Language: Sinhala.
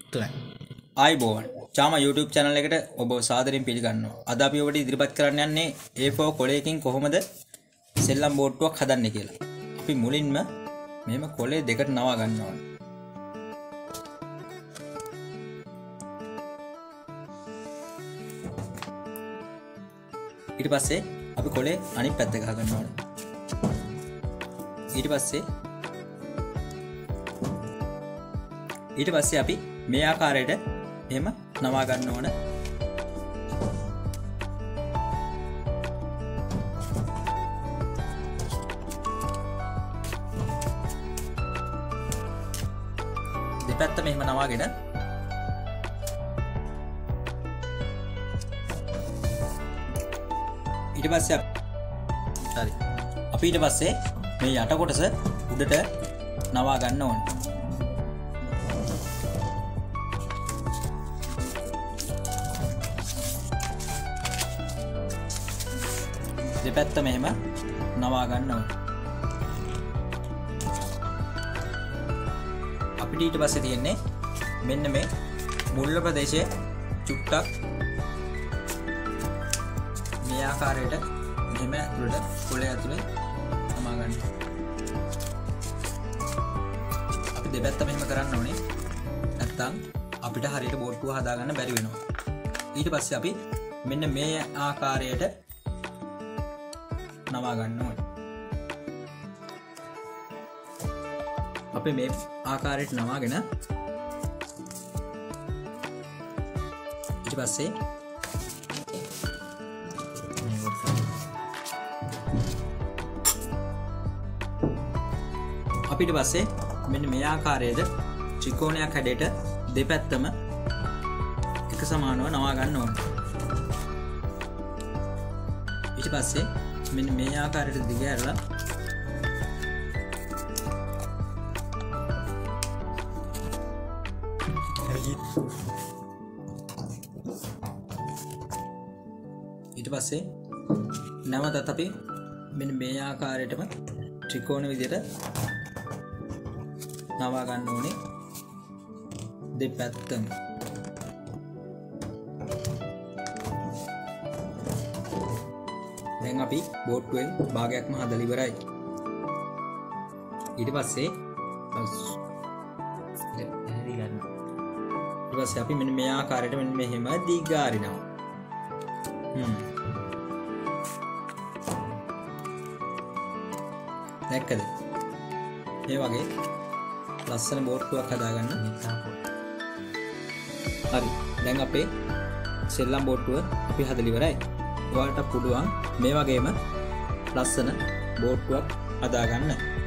ආයිබෝවන් චාම YouTube channel එකට ඔබ සාදරයෙන් පිළිගන්නවා. අද අපි ඔබට ඉදිරිපත් කරන්න යන්නේ A4 කොලයකින් කොහොමද සෙල්ලම් බෝට්ටුවක් හදන්නේ කියලා. අපි මුලින්ම මෙහෙම කොලේ දෙකට නවා ගන්න ඕනේ. ඊට පස්සේ අපි කොලේ අනිත් පැත්ත ගහ ගන්න ඕනේ. ඊට පස්සේ අපි මේ ආකාරයට එහෙම නවා ගන්න ඕන. දෙපැත්ත මෙහෙම නවාගෙන ඊට පස්සේ අපි ඊට පස්සේ මේ යට කොටස උඩට නවා ගන්න ඕනේ. දෙපැත්ත මෙහෙම නවා ගන්න ඕනේ. අපිට ඊට පස්සේ තියෙන්නේ මෙන්න මේ මුල්ල ප්‍රදේශයේ චුට්ටක් මේ ආකාරයට මෙහෙම ඇතුළට කොලේ ඇතුලේ නවා ගන්න. අපි දෙපැත්ත මෙහෙම කරන්න ඕනේ. නැත්තම් අපිට හරියට බෝට්ටුව හදා ගන්න බැරි වෙනවා. ඊට පස්සේ අපි මෙන්න මේ ආකාරයට නවා ගන්න ඕනේ. අපි මේ ආකාරයට නවාගෙන ඊට පස්සේ අපිට පස්සේ මෙන්න මේ ආකාරයට ත්‍රිකෝණයක් හැඩයට දෙපැත්තම එක සමානව නවා ගන්න ඕනේ. ඊට පස්සේ මෙන්න මේ ආකාරයට දිග ඇරලා ඊට පස්සේ නැවතත් අපි මෙන්න මේ ආකාරයටම ත්‍රිකෝණ විදියට නවා ගන්න ඕනේ දෙපැත්තම. දැන් අපි බෝට්ටුවෙන් භාගයක්ම හදලා ඉවරයි. ඊට පස්සේ අපි මෙන්න මේ ආකාරයට මෙන්න මෙහෙම දිගාරිනවා. දැක්කද? මේ වගේ ලස්සන බෝට්ටුවක් හදාගන්න. හරි. දැන් අපේ සෙල්ලම් බෝට්ටුව අපි හදලා ඉවරයි. ඔයාලට පුළුවන් මේ වගේම ලස්සන බෝට්ටුවක් හදාගන්න.